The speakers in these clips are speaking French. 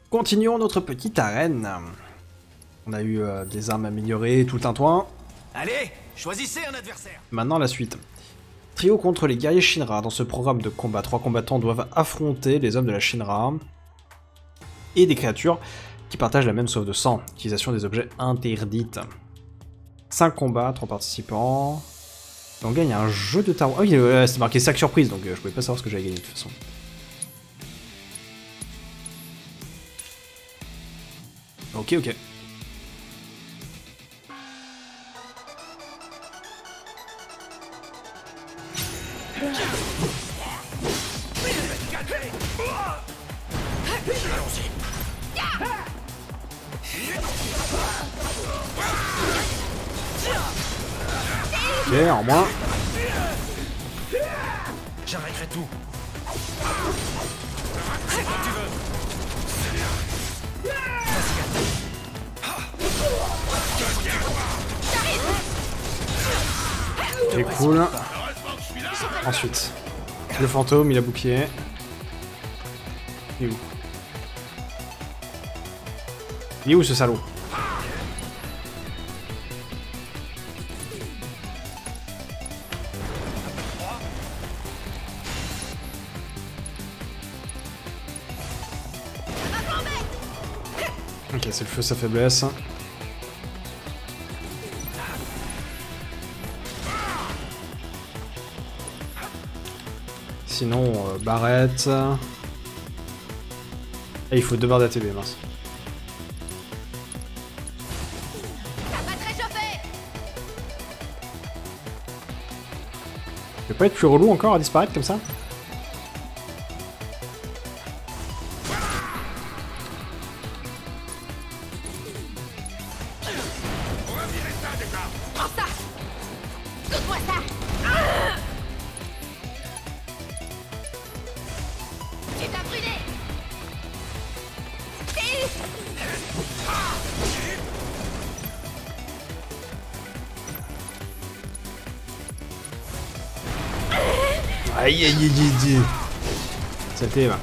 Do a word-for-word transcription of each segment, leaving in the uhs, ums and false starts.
Continuons notre petite arène. On a eu euh, des armes améliorées, tout le tintouin. Allez, choisissez un adversaire. Maintenant la suite. Trio contre les guerriers Shinra. Dans ce programme de combat, trois combattants doivent affronter les hommes de la Shinra et des créatures qui partagent la même soif de sang. Utilisation des objets interdites. cinq combats, trois participants. Et on gagne un jeu de tarot. Ah oui, euh, c'est marqué sac surprise, donc euh, je pouvais pas savoir ce que j'avais gagné de toute façon. Ok, ok. Ok, en moins. J'arrêterai tout. C'est quand tu veux. C'est cool. Ensuite, le fantôme, il a bouclier. Il est où? Il est où ce salaud? Ok, c'est le feu sa faiblesse. Sinon, euh, barrette. Et il faut deux barres d'A T B, mince. Ça peut pas être plus relou encore à disparaître comme ça? Aïe aïe aïe aïe aïe. Saleté va.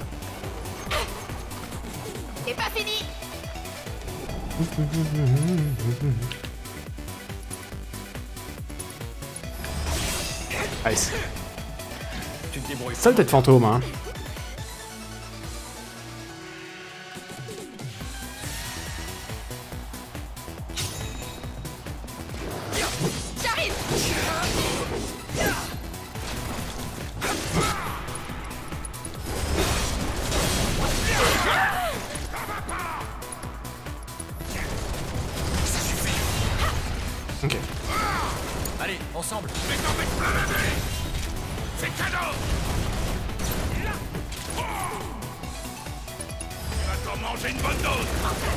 C'est pas fini. Nice. Tu te débrouilles. Sale tête fantôme, hein. J'arrive. Ok. Allez, ensemble. C'est cadeau. Tu vas t'en manger une bonne dose.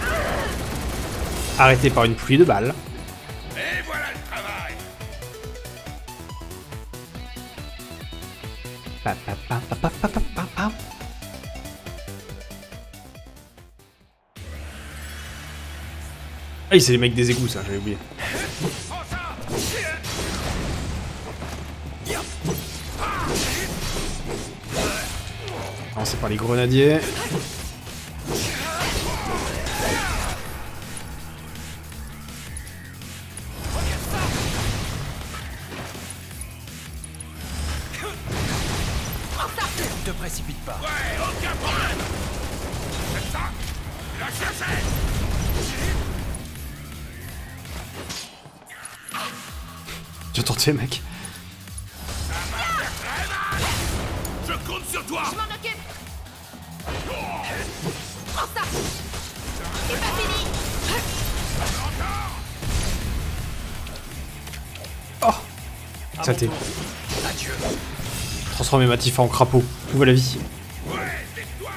Arrêté par une pluie de balles. Et voilà le travail. Pa, pa, pa, pa, pa, pa, pa, pa, pa. Ah, c'est les mecs des égouts, ça, j'avais oublié. Commencer par les grenadiers. Ne te précipite pas. Ouais, aucun problème. C'est ça. La chercher. J'ai tenté, mec. Je compte sur toi. Je m'en occupe. Prends ça. C'est pas fini. Oh, saleté. Adieu. Transformer ma Tifa en crapaud. Où va la vie? Ouais, victoire.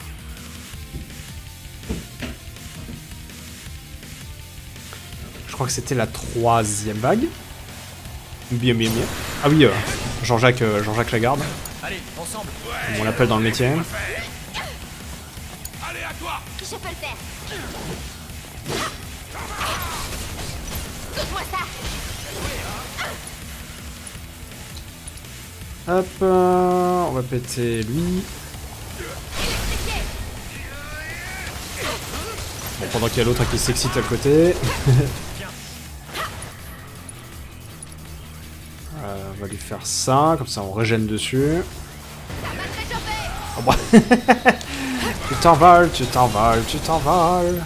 Je crois que c'était la troisième vague. Bien, bien, bien. Ah oui, euh, Jean-Jacques euh, Jean-Jacques Lagarde. Allez, ensemble. Comme on l'appelle dans le métier. Allez à toi. Je peux le faire. Goûte-moi ça. Hop, euh, on va péter lui. Électrifié. Bon, pendant qu'il y a l'autre qui s'excite à côté. euh, on va lui faire ça, comme ça on régène dessus. Oh, bah. Tu t'envoles, tu t'envoles, tu t'envoles.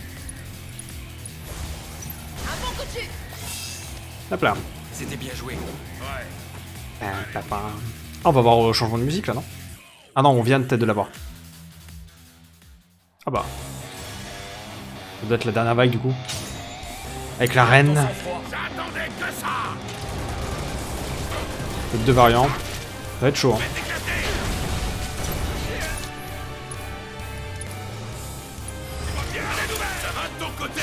Hop là. C'était bien joué. Ouais. Ah, on va voir le changement de musique là, non? Ah non, on vient peut-être de l'avoir. Ah bah. Ça doit être la dernière vague du coup. Avec la reine. J'attendais que ça. Les deux variants. Ça va être chaud. Hein. Ça va de ton côté.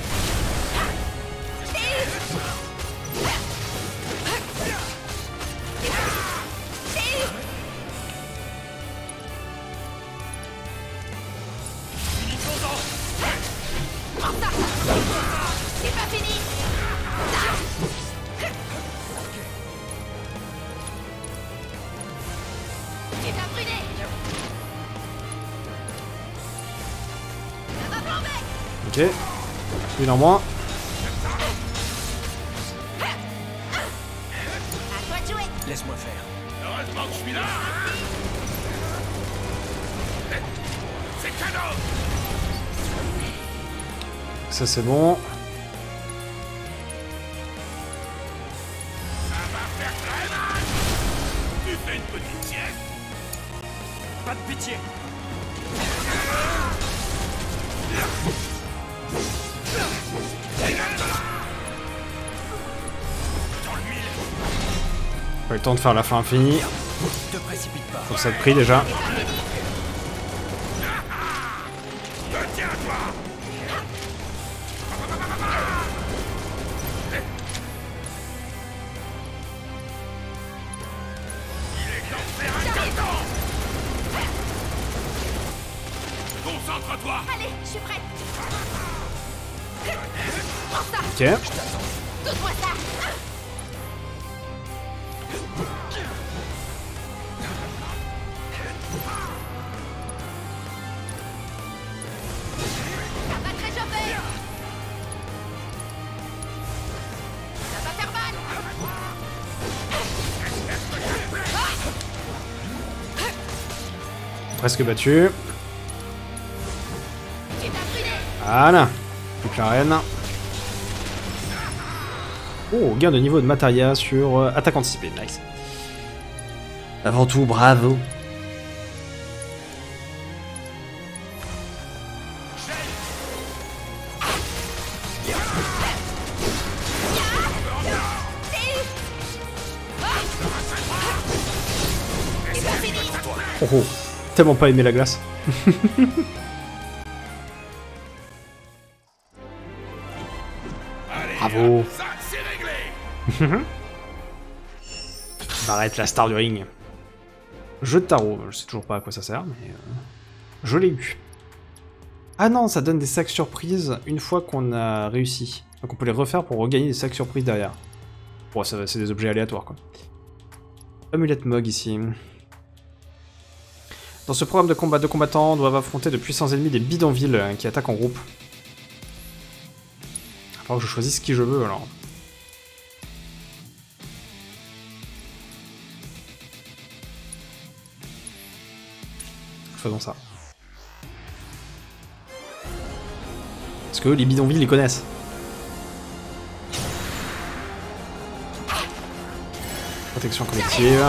C'est pas fini. C'est un brûlé. Ça va flamber. Ok. Une en moins. À toi de jouer. Laisse-moi faire. Heureusement que je suis là. C'est cadeau. Ça c'est bon. Ça va faire très mal. Tu fais une petite sieste. Pas de pitié. Dans l'huile. Pas le temps de faire la fin infinie. Te précipite pas. Pour ça de prix déjà. Tiens-toi. Concentre-toi. Allez, je suis prête. Prends ça. Ok. Donne-moi ça. Ça va te réchauffer. Ça va faire mal. Presque battu. C'est un brûlé. Voilà. Plus que la reine. Oh, gain de niveau de matériel sur euh, attaque anticipée. Nice. Avant tout, bravo. C'est pas fini. Oh, oh. Tellement pas aimé la glace. Bravo. Ça, c'est réglé. Barrette, la star du ring. Jeu de tarot. Je sais toujours pas à quoi ça sert, mais... Euh, je l'ai eu. Ah non, ça donne des sacs surprises une fois qu'on a réussi. Donc on peut les refaire pour regagner des sacs surprises derrière. Bon, ça, c'est des objets aléatoires, quoi. Amulette Mog, ici. Dans ce programme de combat, deux combattants doivent affronter de puissants ennemis des bidonvilles euh, qui attaquent en groupe. Il va falloir que je choisisse qui je veux, alors. Faisons ça. Parce que eux, les bidonvilles, ils connaissent. Protection collective.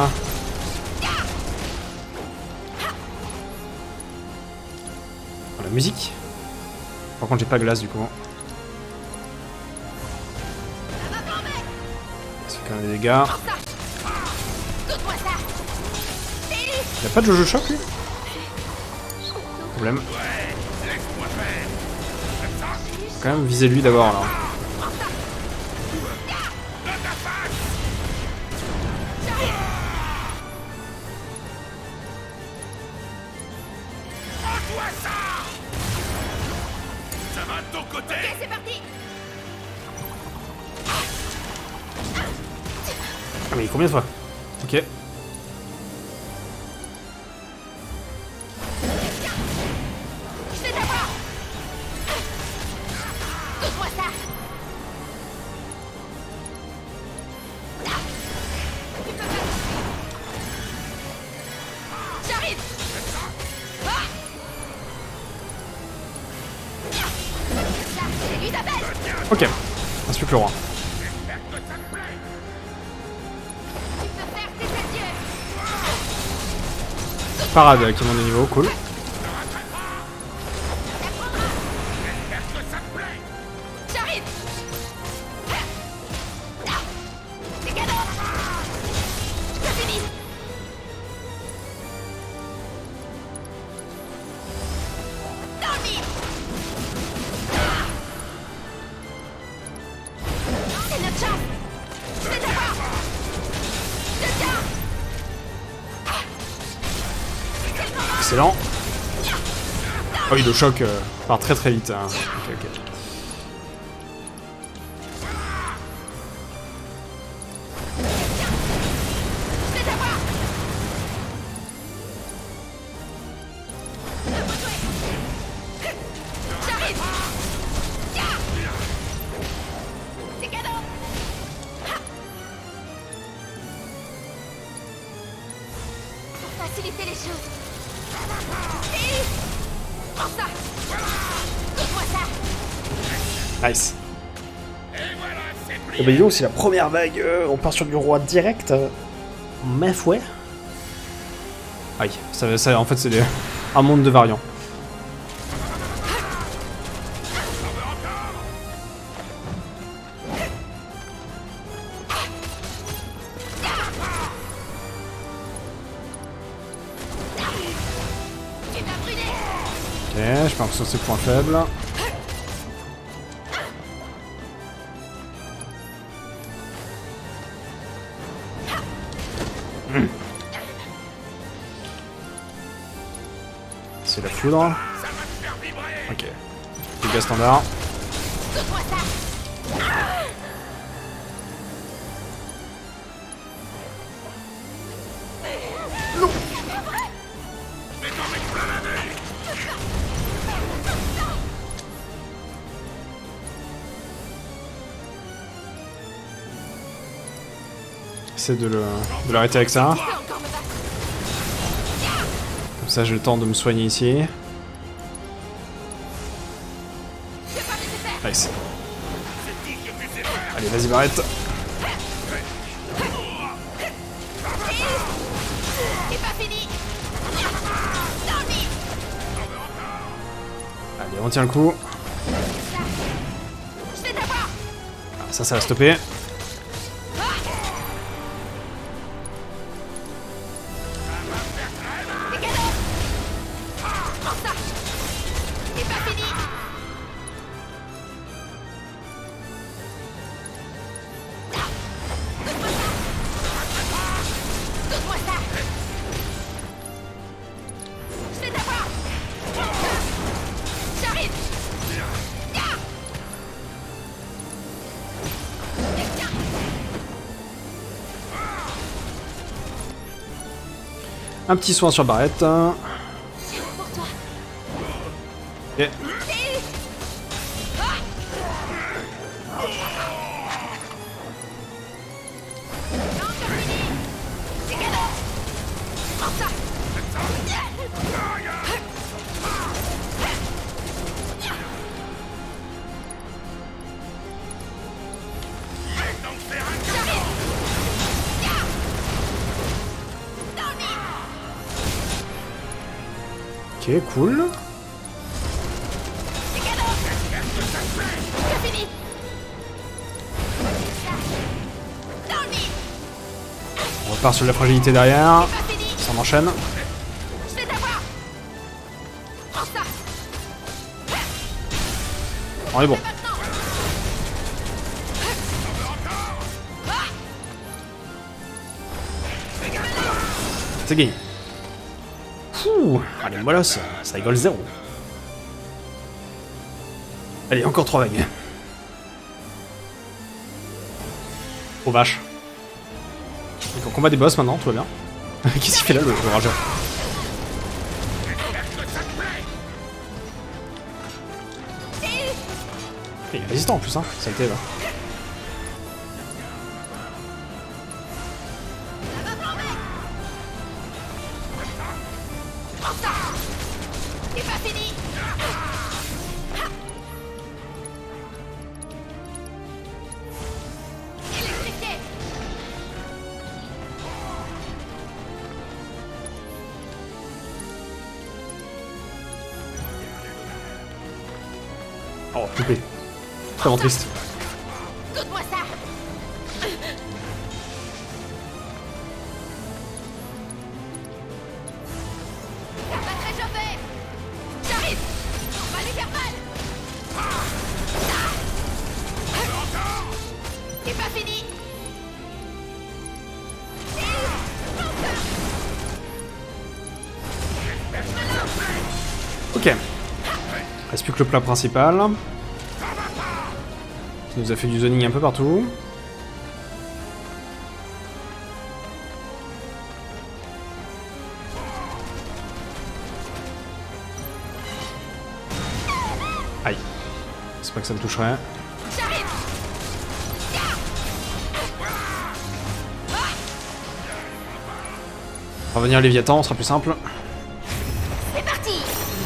Oh, la musique. Par contre, j'ai pas glace du coup. C'est quand même des dégâts. Donne-moi ça. Il a pas de jeu choc lui? Problème. Laisse-moi faire. Faut quand même viser lui d'abord là. Prends-toi ça. Ça va de ton côté. Ok, c'est parti. Ah mais combien de fois? Ok. Je vais t'avoir. Isabelle! Ok, reste plus que le roi. Tu peux faire tes adieux! Parade qui monte de niveau, cool. J'arrive! C'est cadeau! C'est fini! Dans le mire! C'est notre chance! Je vais t'avoir! Je te tiens! Excellent. Oh oui, le choc euh, part très très vite. Hein. Ok, ok. Je vais t'avoir! J'arrive! C'est cadeau! Pour faciliter les choses. Et... Prends ça! Donne-moi ça! Nice. Et bah dis donc, c'est la première vague, euh, on part sur du roi direct. Euh, mais fouet. Aïe, ça, ça, en fait c'est des- un monde de variants. Tu m'as brûlé! Ok, je fais l'impression que c'est point faible. Hmm. C'est la foudre. Ok. Dégâts standard. Donne-moi ça! Essaie de le- de l'arrêter avec ça. Tu peux encore me battre! Comme ça j'ai le temps de me soigner ici. C'est pas nécessaire! Nice. Allez, vas-y, Barrette. C'est pas fini! Dans le mire! Allez, on tient le coup. Je vais t'avoir! Ah, ça, ça va stopper. C'est cadeau! Prends ça! C'est pas fini! Donne-moi ça! Je vais t'avoir! J'arrive! Un petit soin sur Barrette. Ok. Pour toi! C'est cadeau! Prends ça! J'arrive! Dans le mire! Ok, cool. C'est cadeau! C'est fini! Dans le mire! On repart sur la fragilité derrière. Pas fini! Ça enchaîne. Je vais t'avoir! Prends ça! On est bon. Maintenant! C'est gagné. Ouh, allez, voilà, ça, ça rigole zéro. Allez, encore trois vagues. Oh vache. Donc on combat des boss maintenant, tout va bien. Qu'est-ce qu'il fait là, le, le rageur? Il est résistant en plus, hein, saleté là. Prends ça! C'est pas fini! Oh, poupée. Vraiment triste. Goûte-moi ça. Ça va très chauffé. J'arrive. On va lui faire mal. C'est pas fini. Ok. Reste plus que le plat principal. Ça nous a fait du zoning un peu partout. Aïe. C'est pas que ça me toucherait. J'arrive. Revenir Léviathan, sera plus simple. C'est parti.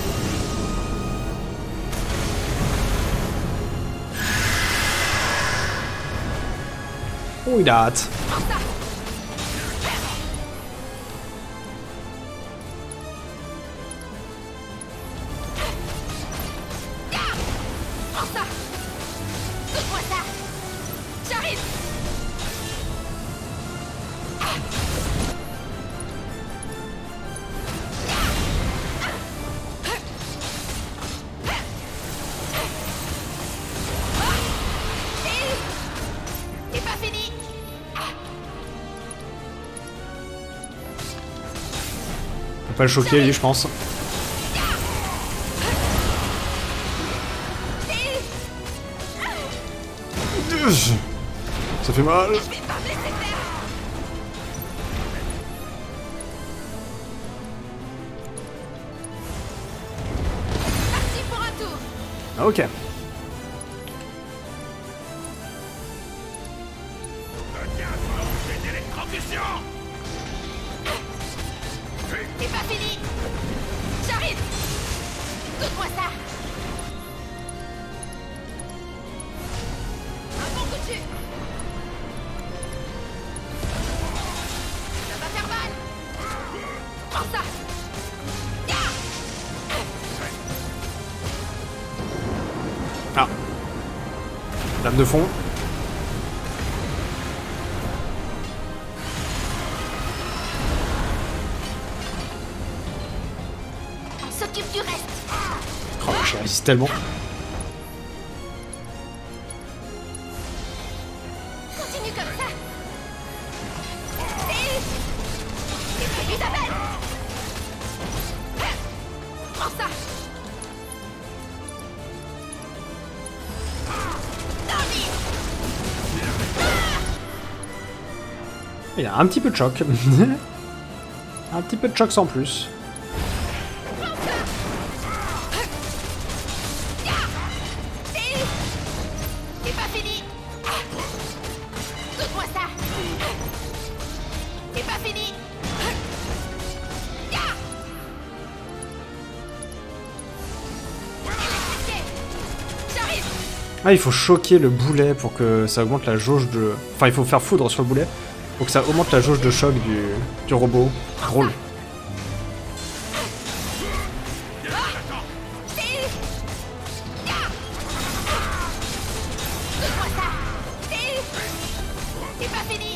Oh, il a hâte. Prends ça. Prends ça. Goûte-moi ça. J'arrive. C'est pas fini. On peut pas le choquer, lui, je pense. Ça fait mal. Je vais pas me laisser faire. Parti pour un tour. Ah, ok. Une électrocution. C'est pas fini. J'arrive. Goûte-moi ça. Un bon coup de jus. Ça va faire mal. Prends ça. Ah. Lame de fond. On s'occupe du reste. Oh, je résiste tellement. Continue comme ça. Et... C'est pas Isabelle. Prends ça. Dormi. Il a un petit peu de choc. Un petit peu de choc sans plus. C'est pas fini. Goûte-moi ça. C'est pas fini. J'arrive. Ah, il faut choquer le boulet pour que ça augmente la jauge de... Enfin, il faut faire foudre sur le boulet pour que ça augmente la jauge de choc du, du robot. Drôle. Goûte-moi ça. C'est pas fini.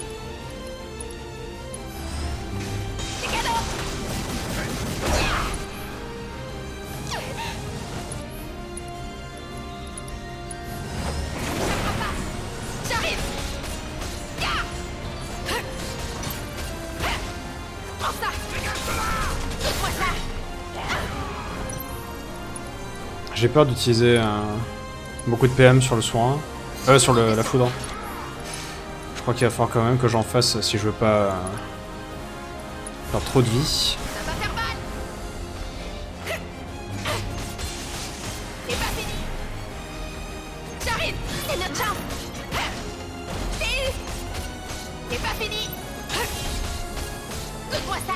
C'est cadeau. J'arrive. Prends ça. Goûte-moi ça. J'ai peur d'utiliser euh, beaucoup de P M sur le soin. Euh, sur le, la foudre. Je crois qu'il va falloir quand même que j'en fasse si je veux pas euh, faire trop de vie. Ça va faire mal. C'est pas fini. J'arrive. C'est notre chance. C'est... C'est pas fini. Goûte-moi ça.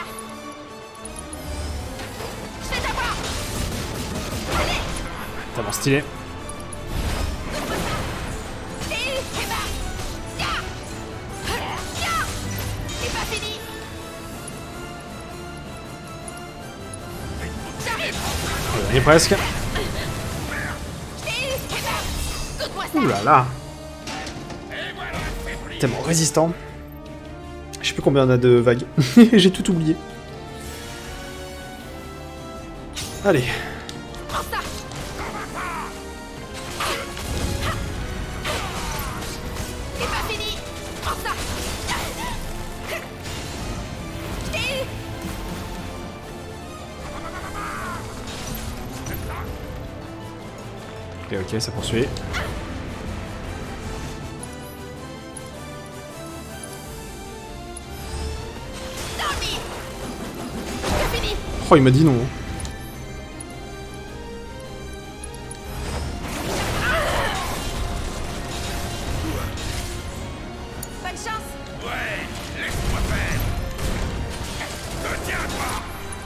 Je vais t'avoir. Allez. Tellement stylé. Goûte-moi ça. C'est... C'est pas... Ya. Ya. C'est pas fini. J'arrive. On y est presque. C'est... ça. Ouh là là. Tellement résistant. Je sais plus combien on a de vagues. J'ai tout oublié. Allez. Prends ça. C'est pas fini. Prends ça. Je t'ai eu. Ok, ok, ça poursuit. Dormi. C'est fini. Oh, il m'a dit non. Bonne chance. Ouais, laisse-moi faire. Ne tiens pas.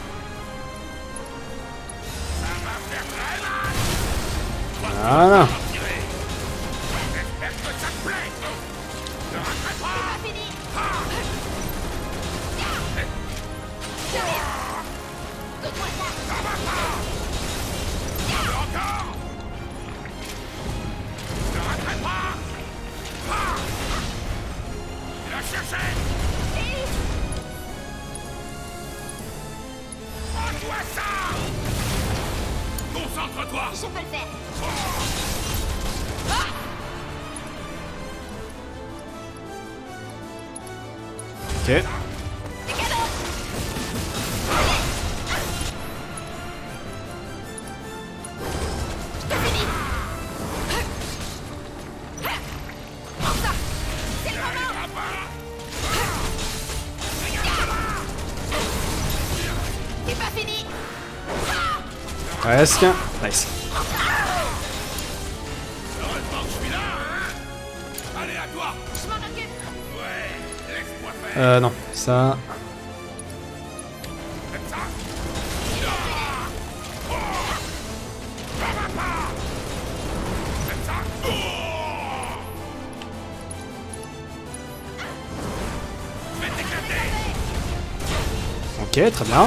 Ça va faire très mal. Voilà. Tirer. J'espère que ça te plaît. Ne raterai C'est pas. pas fini. Donne-moi ça. Ça va pas. Encore. Ne raterai pas. Ah. Tu l'as cherché. Prends-toi ça. Concentre-toi. Je peux le faire. Ok. C'est cadeau. C'est fini. Prends ça. C'est le moment. C'est pas fini. Presque. Nice. Heureusement que je suis là, hein. Allez, à toi. Je m'en occupe. Ouais, laisse-moi faire. Euh, non. Ça. Comme ça. Ah. Oh. Ça va pas. Comme ça. Oh. Je vais t'éclater. Ok, très bien.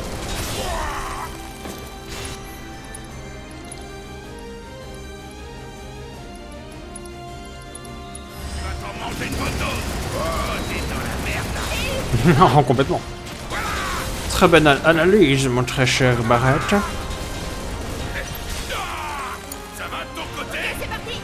Tu vas t'en manger une bonne dose. Oh, t'es dans la merde là. Non, complètement. Très bonne analyse, mon très cher Barrett. Ah. Ça va de ton côté. C'est parti.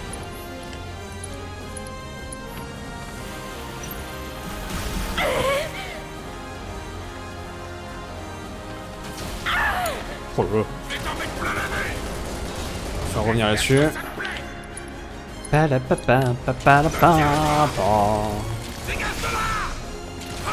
Oh là là. Je vais t'en mettre plein la nez. On va revenir là-dessus. Ça te plaît. Palapapa, papalapa. Dégage de là. Ah.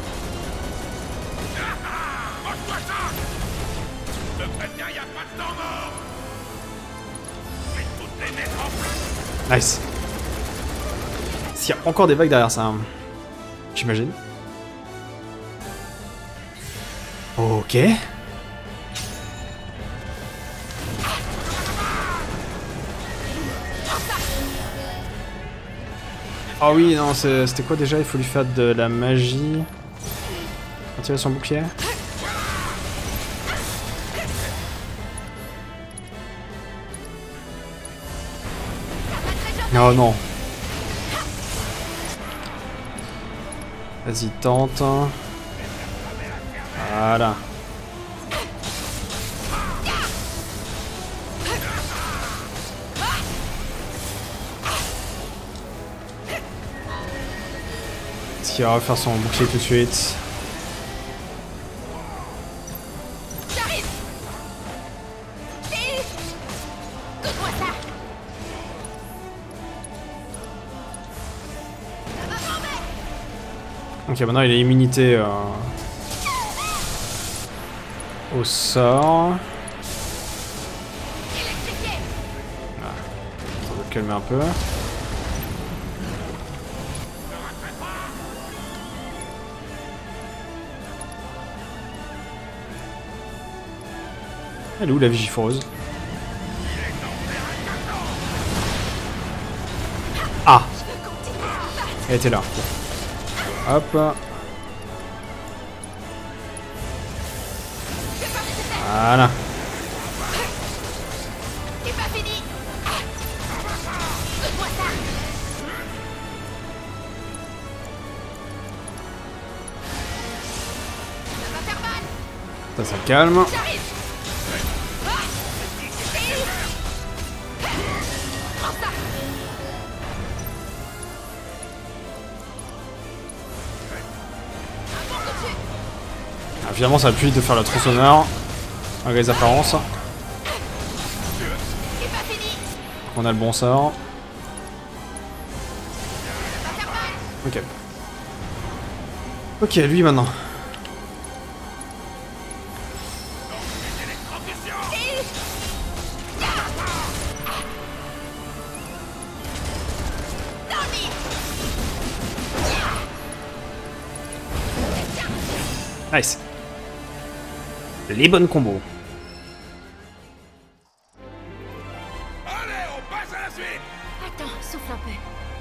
Ah. Mange-toi ça. Je te préviens, y a pas de temps mort. Je vais toutes les mettre en place. Nice. S'il y a encore des vagues derrière ça, hein. J'imagine. Ok. Ah oui, non, c'est- c'était quoi déjà? Il faut lui faire de la magie. Attirer son bouclier. Oh non. Vas-y, tente. Voilà. Est-ce qu'il va refaire son bouclier tout de suite? J'arrive. T'es eu. Donne-moi ça. Ça va tomber. Ok, maintenant il a immunité euh, au sort. Électrifié. Ça va le calmer un peu. Elle est où la Vigifrose? Ah! Elle était là. Hop. Voilà. C'est pas fini. Donne-moi ça. Ça va faire mal. Ça, ça calme. J'arrive. Ah. Et... Prends ça. Un bon dessus. Ah, finalement, ça va plus vite de faire la tronçonneur. Malgré les apparences. C'est pas fini. On a le bon sort. Ça va faire mal. Ok. Ok, lui maintenant. Et... Dans le mire. Nice. Les bonnes combos. Allez, on passe à la suite. Attends, souffle un peu.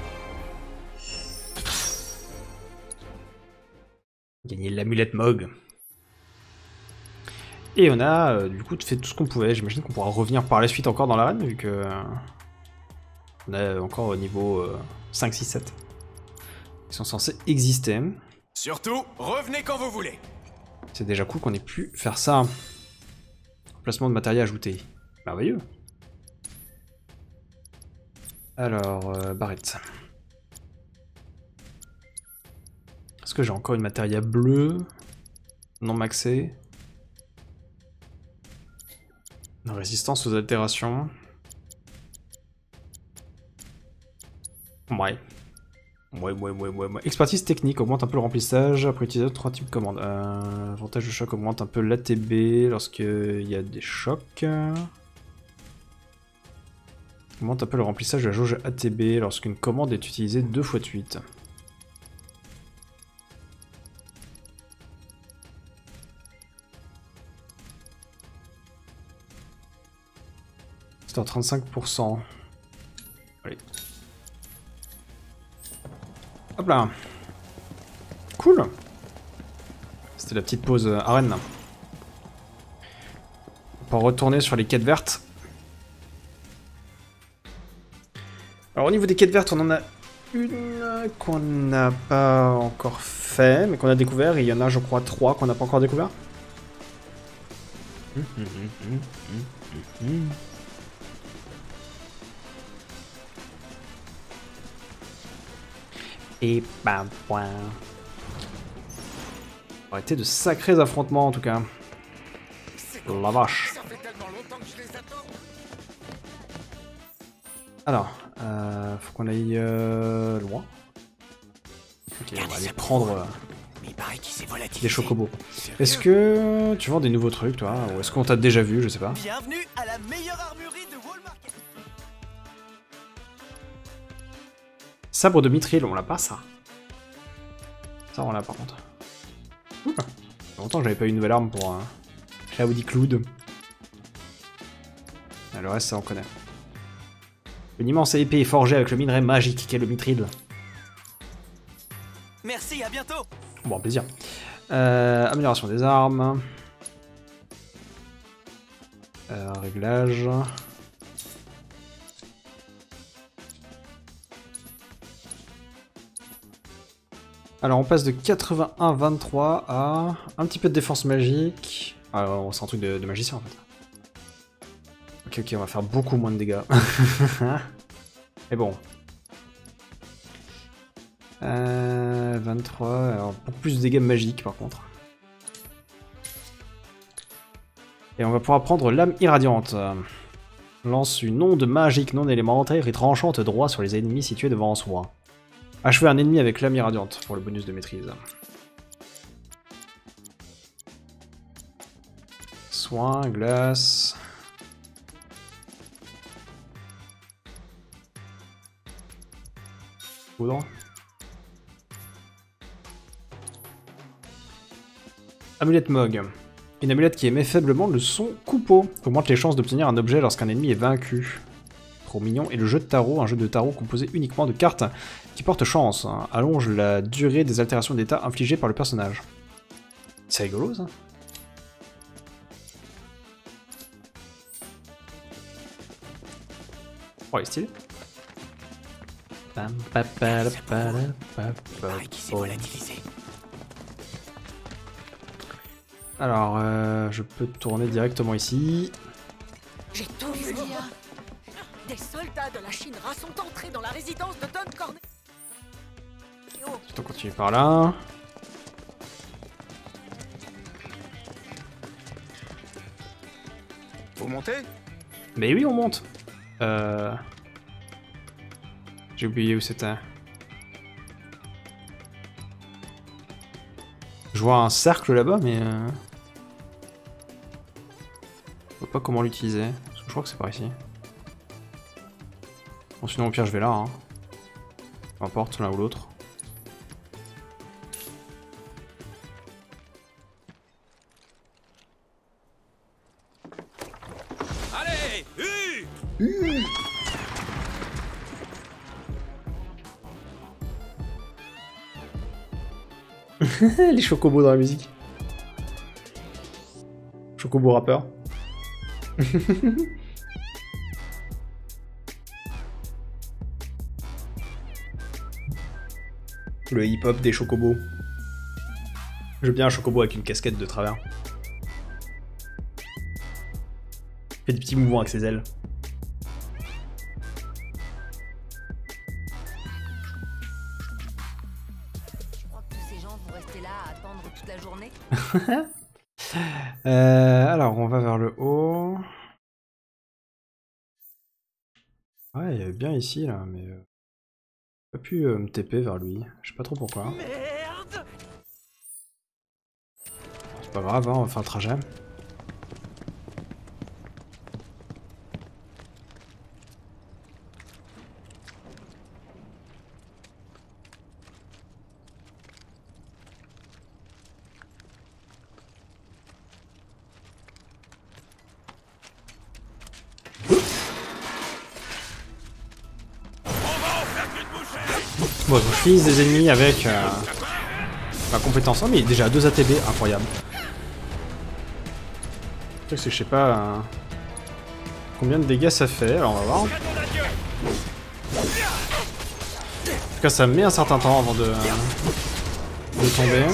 Gagner l'amulette Mog. Et on a euh, du coup fait tout ce qu'on pouvait. J'imagine qu'on pourra revenir par la suite encore dans l'arène vu que euh, on a encore au niveau euh, cinq, six, sept qui sont censés exister. Surtout, revenez quand vous voulez. C'est déjà cool qu'on ait pu faire ça. Placement de matériel ajouté. Merveilleux. Alors, euh, barrette. Est-ce que j'ai encore une matériel bleue non maxée? Résistance aux altérations. Ouais. Ouais, ouais, ouais, ouais, ouais. Expertise technique augmente un peu le remplissage après utiliser trois types de commandes. Euh, avantage de choc augmente un peu l'A T B lorsqu'il y a des chocs. Augmente un peu le remplissage de la jauge A T B lorsqu'une commande est utilisée deux fois de suite. C'est en trente-cinq pour cent. Allez. Hop là. Cool. C'était la petite pause euh, arène. On va retourner sur les quêtes vertes. Alors au niveau des quêtes vertes, on en a une qu'on n'a pas encore fait, mais qu'on a découvert. Et il y en a, je crois, trois qu'on n'a pas encore découvert. Hum, hum, hum, hum, hum, hum. Et bam, point. Arrêtez de sacrés affrontements en tout cas. La vache. Ça fait tellement longtemps que je les attends. Alors, euh, faut qu'on aille euh, loin. Ok, on va aller prendre euh, Mais il paraît qu'il s'est volatilisé. des chocobos. Est-ce que tu vends des nouveaux trucs toi? Ou est-ce qu'on t'a déjà vu? Je sais pas. Bienvenue à la meilleure armurerie de Walmart. Sabre de Mithril, on l'a pas ça. Ça on l'a par contre. Ouh. Ça fait longtemps que j'avais pas eu une nouvelle arme pour euh, Cloudy Cloud. Ah, le reste ça on connaît. Une immense épée est forgée avec le minerai magique qu'est le Mithril. Merci, à bientôt. Bon, plaisir. Euh, amélioration des armes. Euh, réglage. Alors on passe de quatre-vingt-un vingt-trois à un petit peu de défense magique. Alors c'est un truc de, de magicien en fait. Ok ok, on va faire beaucoup moins de dégâts. Mais bon. Euh, vingt-trois, alors beaucoup plus de dégâts magiques par contre. Et on va pouvoir prendre l'âme irradiante. Lance une onde magique non élémentaire et tranchante droit sur les ennemis situés devant soi. Achevez un ennemi avec l'âme irradiante pour le bonus de maîtrise. Soin, glace. Poudre. Amulette Mog. Une amulette qui émet faiblement le son coupeau. Augmente les chances d'obtenir un objet lorsqu'un ennemi est vaincu. Trop mignon. Et le jeu de tarot, un jeu de tarot composé uniquement de cartes qui portent chance. Allonge la durée des altérations d'état infligées par le personnage. C'est rigolo ça. Oh, il est stylé. Pam, pa, pa, pa, pa, pa, Pareil qui s'est oh. volatilisé. Alors, euh, je peux tourner directement ici. J'ai tout vu, Lia. Des soldats de la Shinra sont entrés dans la résidence de Don Corneo. On continue par là. Vous montez? Mais oui, on monte. Euh... J'ai oublié où c'était. Je vois un cercle là-bas, mais... Euh... Je vois pas comment l'utiliser. Parce que je crois que c'est par ici. Bon, sinon au pire je vais là. Hein. Peu importe, l'un ou l'autre. Allez, U Les chocobos dans la musique. Chocobo rappeur. Le hip-hop des chocobos. J'aime bien un chocobo avec une casquette de travers. Il fait des petits mouvements avec ses ailes. Je crois que tous ces gens vont rester là à attendre toute la journée. euh, alors, on va vers le haut. Ouais, il est bien ici, là, mais... Euh, j'ai pas pu euh, me T P vers lui. Je sais pas trop pourquoi. Merde! C'est pas grave, hein, on va faire le trajet. Bon, je finisse des ennemis avec euh, ma compétence. Oh, mais il est déjà à deux A T B, incroyable. Je sais pas euh, combien de dégâts ça fait, alors on va voir. En tout cas, ça met un certain temps avant de, euh, de tomber.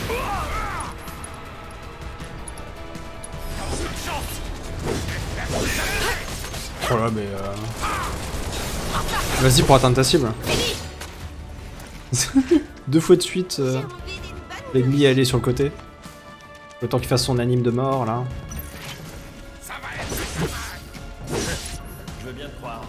Oh là, mais... Euh... Vas-y pour atteindre ta cible. Deux fois de suite, euh, l'ennemi est allé sur le côté. Le temps qu'il fasse son anime de mort, là. Je veux bien te croire.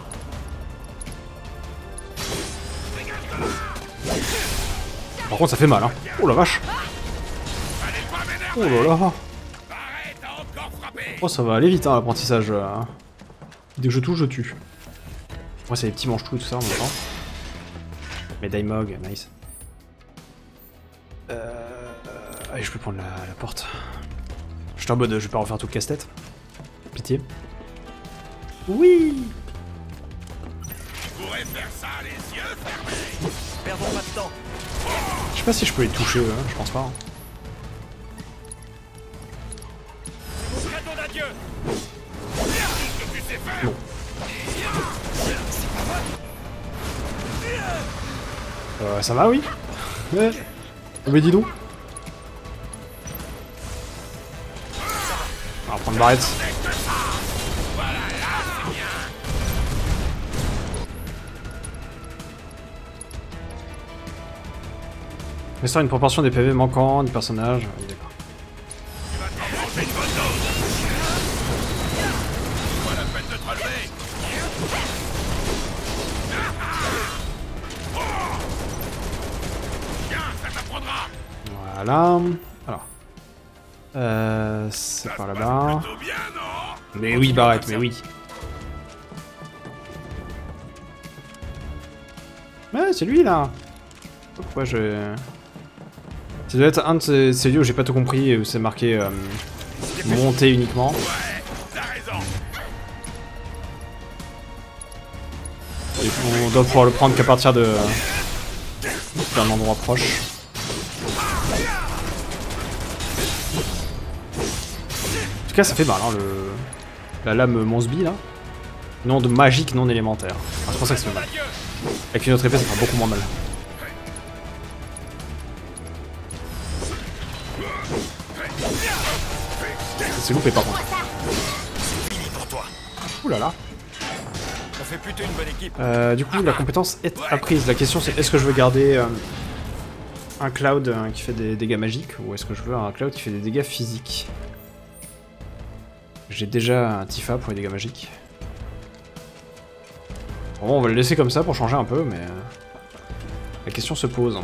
Par contre, ça fait mal, hein. Oh la vache. Oh là là. Oh, ça va aller vite, hein, l'apprentissage. Euh... Dès que je touche, je tue. Moi, c'est les petits manches-tout et tout ça en même temps. Médaille Mog, nice. Euh... Allez, je peux prendre la, la porte. J'étais en mode, je vais pas refaire tout le casse-tête. Pitié. Oui. Je pourrais faire ça les yeux fermés. Perdons pas de temps. Je sais pas si je peux les toucher, hein, je pense pas. Hein. Cadeau d'adieu. Qu'est-ce que tu sais faire? Non. Euh, ça va, oui. Ouais. Oh, mais dis donc. On va prendre barrette. Restaure une proportion des P V manquants du personnage. Oui, d'accord. Tu vas t'en manger une bonne dose. C'est pas la peine de te relever. Tiens, ça t'apprendra. Voilà. Alors. Euh, c'est par là-bas. Plutôt bien, non? Mais oui, Barrette, mais oui. Ouais, c'est lui là. Pourquoi je... Ça doit être un de ces, ces lieux où j'ai pas tout compris et où c'est marqué euh, monter uniquement. Ouais, t'as raison. Et on doit pouvoir le prendre qu'à partir de d'un endroit proche. En tout cas, ça fait mal, hein, le... la lame Monsby là. Une onde magique non élémentaire. Ah, c'est pour ça que c'est mal. Avec une autre épée, ça fera beaucoup moins mal. C'est loupé par contre. Fini pour toi. Ouh là là. On fait plutôt une bonne équipe. Euh, du coup, la compétence est apprise. La question c'est est-ce que je veux garder euh, un Cloud euh, qui fait des dégâts magiques ou est-ce que je veux un Cloud qui fait des dégâts physiques? J'ai déjà un Tifa pour les dégâts magiques. Bon, on va le laisser comme ça pour changer un peu, mais euh, la question se pose.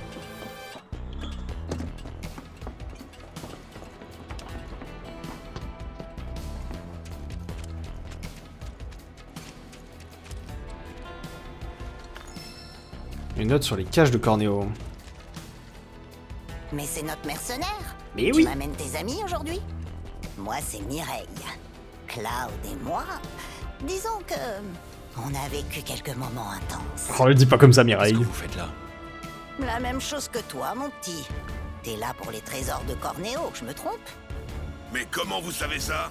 Une note sur les caches de Cornéo. Mais c'est notre mercenaire. Mais Tu oui. m'amènes tes amis aujourd'hui? Moi, c'est Mireille. Cloud et moi, disons que on a vécu quelques moments intenses. Oh, le dis pas comme ça, Qu'est-ce Mireille. que vous faites là? La même chose que toi, mon petit. T'es là pour les trésors de Cornéo, je me trompe? Mais comment vous savez ça?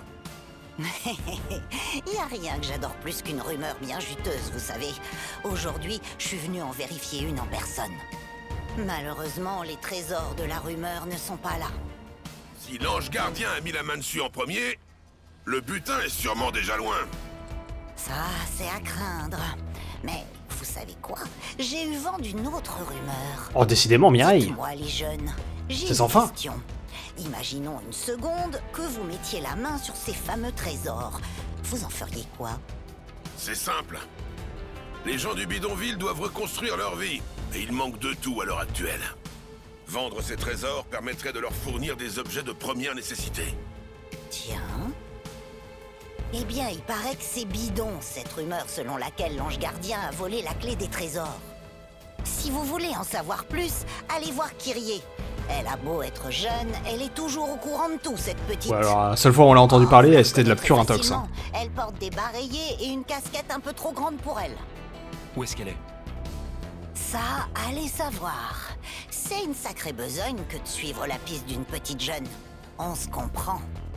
Y a rien que j'adore plus qu'une rumeur bien juteuse, vous savez. Aujourd'hui, je suis venu en vérifier une en personne. Malheureusement, les trésors de la rumeur ne sont pas là. Si l'ange gardien a mis la main dessus en premier, le butin est sûrement déjà loin. Ça, c'est à craindre. Mais vous savez quoi? J'ai eu vent d'une autre rumeur. Oh, décidément, Mireille. Dites-moi, les jeunes, j'ai C'est une sans fin. question. Imaginons une seconde que vous mettiez la main sur ces fameux trésors. Vous en feriez quoi? C'est simple. Les gens du bidonville doivent reconstruire leur vie, et il manque de tout à l'heure actuelle. Vendre ces trésors permettrait de leur fournir des objets de première nécessité. Tiens. Eh bien, il paraît que c'est bidon, cette rumeur selon laquelle l'ange gardien a volé la clé des trésors. Si vous voulez en savoir plus, allez voir Kyrie. Elle a beau être jeune, elle est toujours au courant de tout, cette petite. Ouais, alors, la seule fois où on l'a entendu Oh, parler, vous c'était de la connaissez pure intox. facilement. Hein. Elle porte des bareillés et une casquette un peu trop grande pour elle. Où est-ce qu'elle est? Ça, allez savoir. C'est une sacrée besogne que de suivre la piste d'une petite jeune. On se comprend.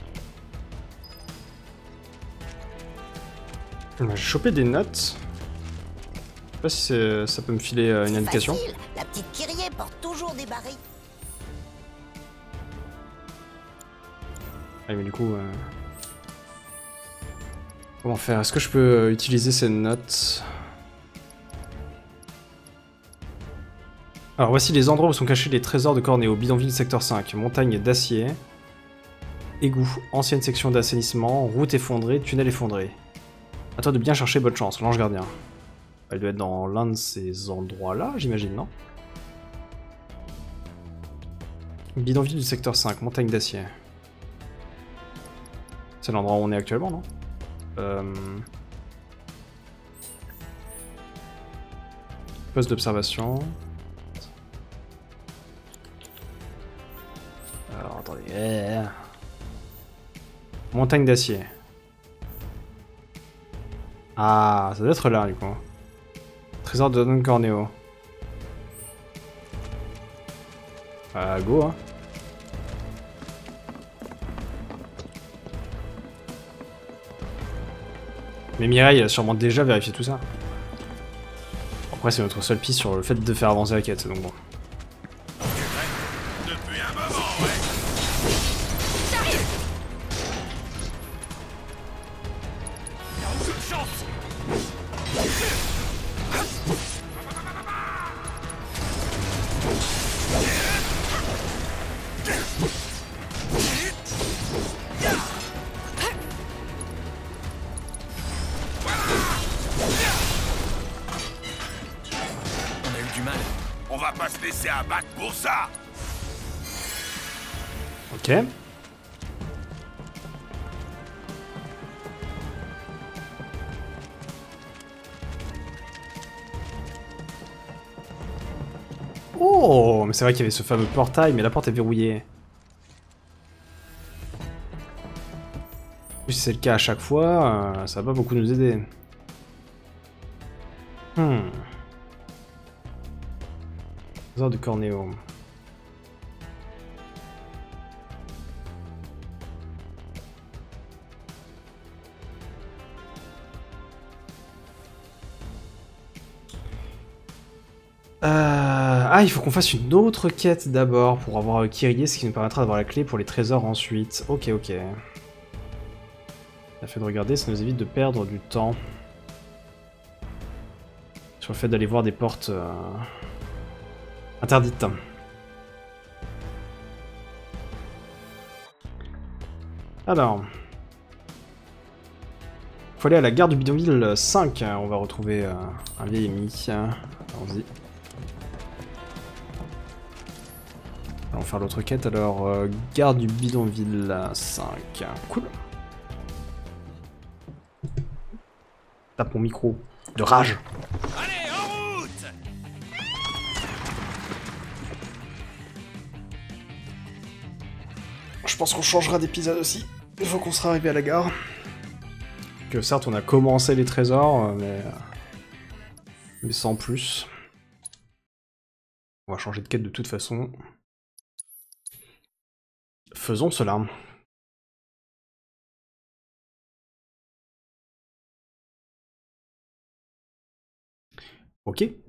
J'ai chopé des notes. Je sais pas si c'est- ça peut me filer euh, une C'est indication. facile, la petite Kyrie porte toujours des bareillés. Ah, mais du coup... euh, Comment faire? Est-ce que je peux euh, utiliser ces notes? Alors voici les endroits où sont cachés les trésors de Cornéo. Bidonville secteur cinq, montagne d'acier, égout, ancienne section d'assainissement, route effondrée, tunnel effondré. À toi de bien chercher, bonne chance, l'ange gardien. Elle doit être dans l'un de ces endroits-là, j'imagine, non? Bidonville du secteur cinq, montagne d'acier. C'est l'endroit où on est actuellement, non? euh... Poste d'observation. Alors, attendez. Eh. Montagne d'acier. Ah, ça doit être là, du coup. Trésor de Don Corneo. Ah, go, hein. Mais Mireille, elle a sûrement déjà vérifié tout ça. Après, c'est notre seule piste sur le fait de faire avancer la quête, donc bon. Depuis un moment, ouais. Aucune chance. On a eu du mal. On va pas se laisser abattre pour ça. Ok. Oh, mais c'est vrai qu'il y avait ce fameux portail, mais la porte est verrouillée. Si c'est le cas à chaque fois, euh, ça va pas beaucoup nous aider. Hmm. Trésor de Cornéo. Ah, il faut qu'on fasse une autre quête d'abord pour avoir Kyrie, ce qui nous permettra d'avoir la clé pour les trésors ensuite. Ok, ok. Le fait de regarder, ça nous évite de perdre du temps. Sur le fait d'aller voir des portes euh, interdites. Alors... Faut aller à la gare du bidonville cinq, on va retrouver euh, un vieil ennemi. Allons-y. Allons faire l'autre quête, alors euh, gare du bidonville cinq. Cool. Tape mon micro. De rage. Allez, en route! Je pense qu'on changera d'épisode aussi. Une fois qu'on sera arrivé à la gare. Que certes on a commencé les trésors, mais... mais sans plus. On va changer de quête de toute façon. Faisons cela. Ok.